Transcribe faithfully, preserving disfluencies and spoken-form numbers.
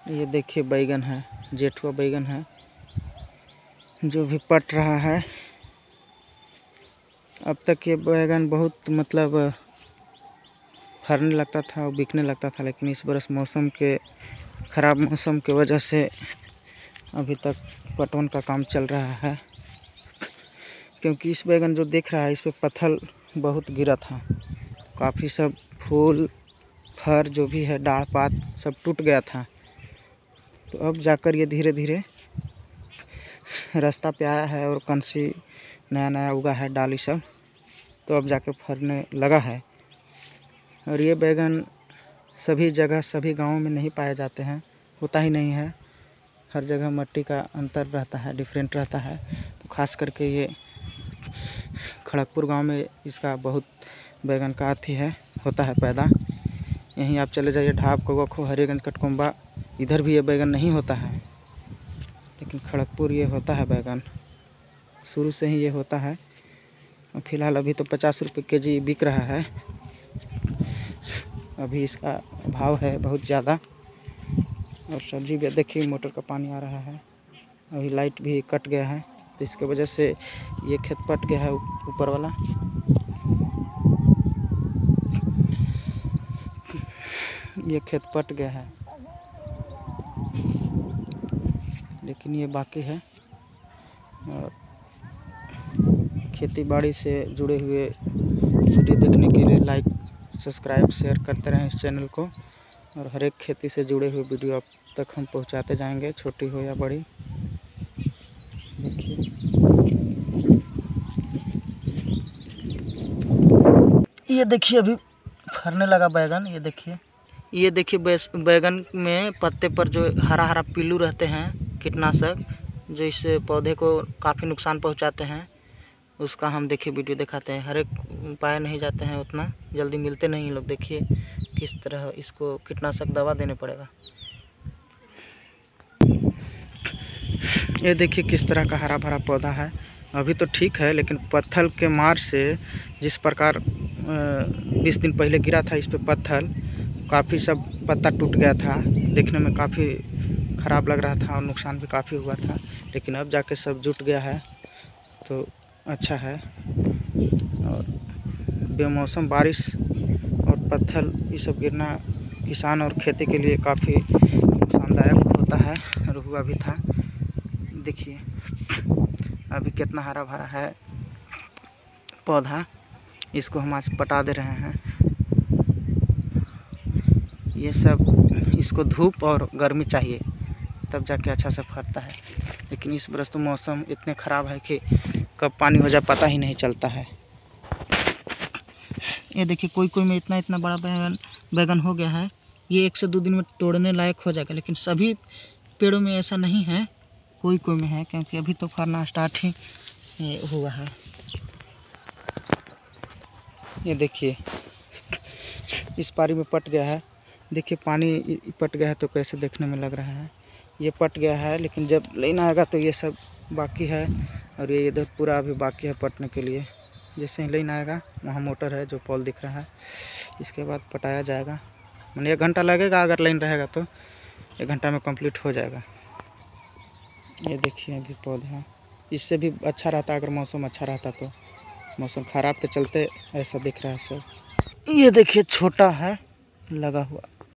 ये देखिए बैगन है, जेठुआ बैगन है जो भी पट रहा है। अब तक ये बैगन बहुत मतलब फरने लगता था और बिकने लगता था, लेकिन इस बरस मौसम के ख़राब मौसम की वजह से अभी तक पटवन का काम चल रहा है। क्योंकि इस बैगन जो देख रहा है इस पे पत्थर बहुत गिरा था, काफ़ी सब फूल फर जो भी है डाढ़ पात सब टूट गया था। तो अब जाकर ये धीरे धीरे रास्ता पे आया है और कंसी नया नया उगा है डाली सब, तो अब जाके फरने लगा है। और ये बैगन सभी जगह सभी गांवों में नहीं पाए जाते हैं, होता ही नहीं है। हर जगह मिट्टी का अंतर रहता है, डिफरेंट रहता है। तो खास करके ये खड़गपुर गांव में इसका बहुत बैगन का अथी है, होता है पैदा। यहीं आप चले जाइए ढाब कौवा हरिगंज कटकोम्बा, इधर भी ये बैगन नहीं होता है, लेकिन खड़गपुर ये होता है बैगन, शुरू से ही ये होता है। और फिलहाल अभी तो पचास रुपये के जी बिक रहा है। अभी इसका भाव है बहुत ज़्यादा। और सब्जी भी देखिए मोटर का पानी आ रहा है, अभी लाइट भी कट गया है तो इसके वजह से ये खेत पट गया है ऊपर वाला। ये खेत पट गया है, लेकिन ये बाकी है। और खेती बाड़ी से जुड़े हुए वीडियो देखने के लिए लाइक सब्सक्राइब शेयर करते रहें इस चैनल को, और हर एक खेती से जुड़े हुए वीडियो अब तक हम पहुंचाते जाएंगे, छोटी हो या बड़ी। देखिए ये देखिए अभी फरने लगा बैगन। ये देखिए ये देखिए बैगन में पत्ते पर जो हरा हरा पिल्लू रहते हैं कीटनाशक, जो इस पौधे को काफ़ी नुकसान पहुंचाते हैं, उसका हम देखिए वीडियो दिखाते हैं। हर एक पाए नहीं जाते हैं, उतना जल्दी मिलते नहीं लोग। देखिए किस तरह इसको कीटनाशक दवा देने पड़ेगा। ये देखिए किस तरह का हरा भरा पौधा है। अभी तो ठीक है, लेकिन पत्थर के मार से जिस प्रकार बीस दिन पहले गिरा था इस पे पत्थर, काफ़ी सब पत्ता टूट गया था, देखने में काफ़ी ख़राब लग रहा था और नुकसान भी काफ़ी हुआ था। लेकिन अब जाके सब जुट गया है तो अच्छा है। और बेमौसम बारिश और पत्थर ये सब गिरना किसान और खेती के लिए काफ़ी नुकसानदायक होता है, और हुआ भी था। देखिए अभी कितना हरा भरा है पौधा, इसको हम आज पटा दे रहे हैं। ये सब इसको धूप और गर्मी चाहिए तब जाके अच्छा से फरता है, लेकिन इस बरस तो मौसम इतने ख़राब है कि कब पानी हो जाए पता ही नहीं चलता है। ये देखिए कोई कोई में इतना इतना बड़ा बैगन बैगन हो गया है, ये एक से दो दिन में तोड़ने लायक हो जाएगा। लेकिन सभी पेड़ों में ऐसा नहीं है, कोई कोई में है, क्योंकि अभी तो फरना स्टार्ट ही हुआ है। ये देखिए इस पारी में पट गया है, देखिए पानी पट गया है तो कैसे देखने में लग रहा है। ये पट गया है, लेकिन जब लेना आएगा तो ये सब बाकी है, और ये इधर पूरा अभी बाकी है पटने के लिए। जैसे ही लेना आएगा, वहाँ मोटर है जो पोल दिख रहा है, इसके बाद पटाया जाएगा। मैंने एक घंटा लगेगा, अगर लाइन रहेगा तो एक घंटा में कंप्लीट हो जाएगा। ये देखिए अभी पौधा इससे भी अच्छा रहता अगर मौसम अच्छा रहता, तो मौसम ख़राब के चलते ऐसा दिख रहा है सब। ये देखिए छोटा है लगा हुआ।